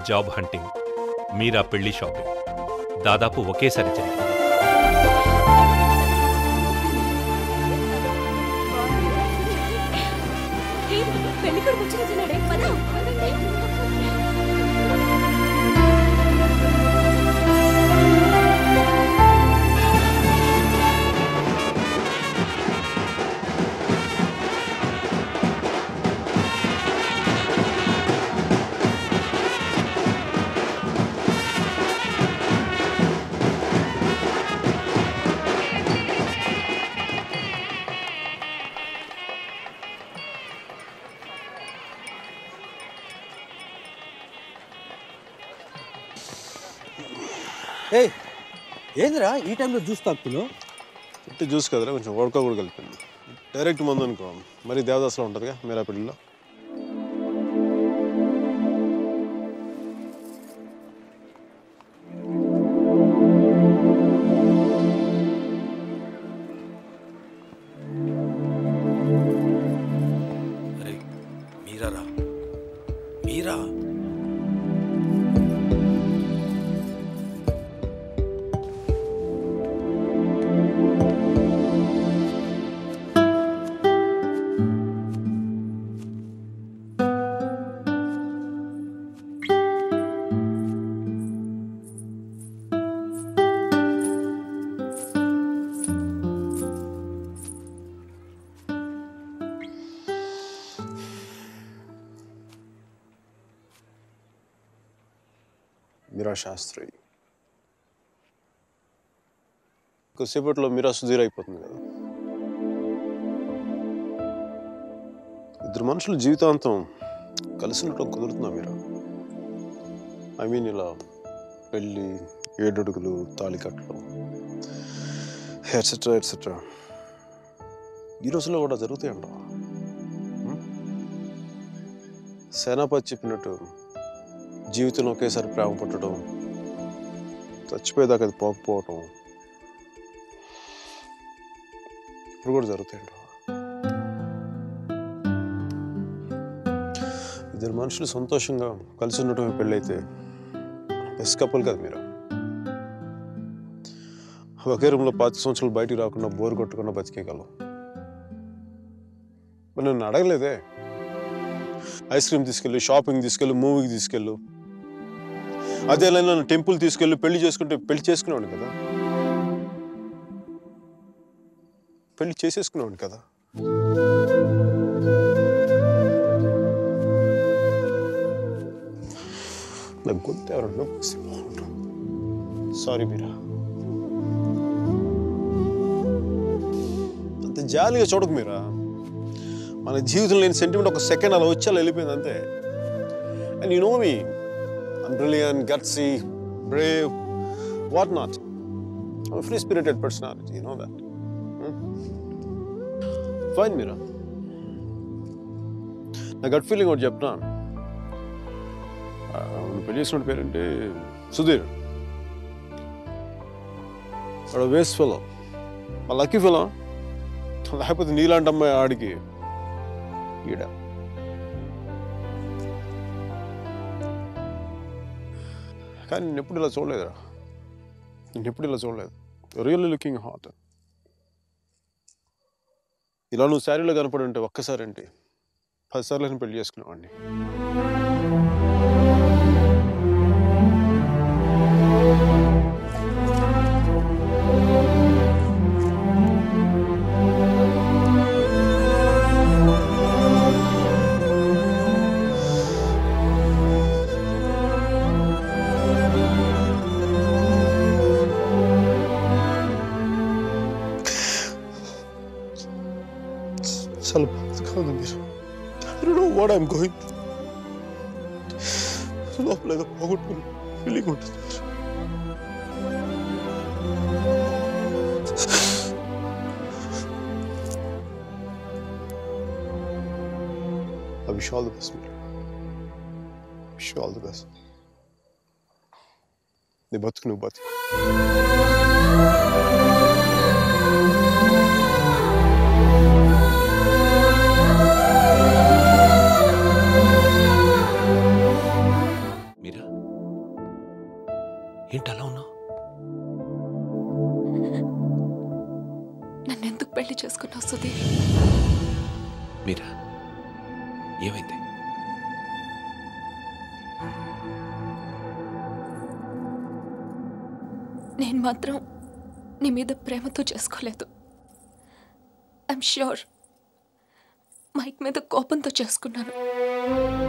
Job hunting, మీరా పెళ్లి shopping దాదాపు ఒకేసారి జరిగింది. ఏందిరా ఈ టైంలో జ్యూస్ తాగుతున్నావు? చెట్టు జ్యూస్ కదరా, కొంచెం ఓడక కూడా కలిపింది. డైరెక్ట్ మందు అనుకో, మరి దేవదాసులో ఉంటుందిగా మీరా పెళ్ళిలో. మీరా మీరా మీరా శాస్త్రి కొద్దిసేపట్లో మీరా సుధీర్ అయిపోతుంది కదా. ఇద్దరు మనుషులు జీవితాంతం కలిసి ఉండటం కుదురుతుందా మీరా? ఐ మీన్ ఇలా పెళ్ళి, 7 అడుగులు, తాళి కట్టడం, ఎట్సెట్రా ఎట్సెట్రా ఈ రోజుల్లో కూడా జరుగుతాయంట. సేనాపతి చెప్పినట్టు జీవితంలో ఒకేసారి ప్రేమ పుట్టడం, చచ్చిపోయేదాకా అది పోకపోవటం ఇప్పుడు కూడా జరుగుతాయంట. ఇద్దరు మనుషులు సంతోషంగా కలిసి ఉండటమే పెళ్ళైతే బెస్ట్ కపుల్ కదా మీరు. ఒకే రూమ్లో 5 సంవత్సరాలు బయటికి రాకుండా బోర్ కొట్టకుండా బతికేయగలం. మరి నన్ను అడగలేదే, ఐస్ క్రీమ్ తీసుకెళ్ళు, షాపింగ్ తీసుకెళ్ళు, మూవీకి తీసుకెళ్ళు, అదే నన్ను టెంపుల్ తీసుకెళ్ళి పెళ్లి చేసుకుంటే పెళ్లి చేసుకునేవాడు కదా, పెళ్లి చేసేసుకునేవాడు కదా. నాకు గొంతు ఎవరన్నా సారీ మీరా, అంత జాలిగా చూడకు మీరా. మన జీవితంలో లేని సెంటిమెంట్ ఒక సెకండ్ అలా వచ్చి అలా వెళ్ళిపోయింది అంతే. And you know me, I'm brilliant, gutsy, brave, what not. I'm a free-spirited personality, you know that. Fine, Meera. నా గట్ ఫీలింగ్ ఒకటి చెప్తా. నువ్వు పెళ్లి చేసిన పేరేంటి? సుధీర్. వాడు వేస్ట్ ఫెలో, మా లక్కీ ఫెలో. లేకపోతే నీలాంటి అమ్మాయి ఆడికి ఈడ. కానీ నేను ఎప్పుడు ఇలా చూడలేదురా, నేను ఎప్పుడు ఇలా చూడలేదు. Really looking hot. ఇలా నువ్వు శారీలో కనపడి ఉంటే ఒక్కసారి అంటే 10 సార్లు నేను పెళ్లి చేసుకునేవాడిని. చాలా బాధగా ఉంది మీరు. I don't know what I'm going through. లోపల ఏదో పోగొట్టుకుని ఫీలింగ్ ఉంటుంది. I wish you all the best, Meera. Wish you all the best. నీ బతుకు నువ్వు బతుకు. మీరా ఏంటి అలా ఉన్నావు? నన్నెందుకు పెళ్లి చేసుకున్నావు సుధీర్? మీరా, ఏమైంది? నేను మాత్రం నీ మీద ప్రేమతో చేసుకోలేదు. ఐఎమ్ ష్యూర్ మైక్ మీద కోపంతో చేసుకున్నాను.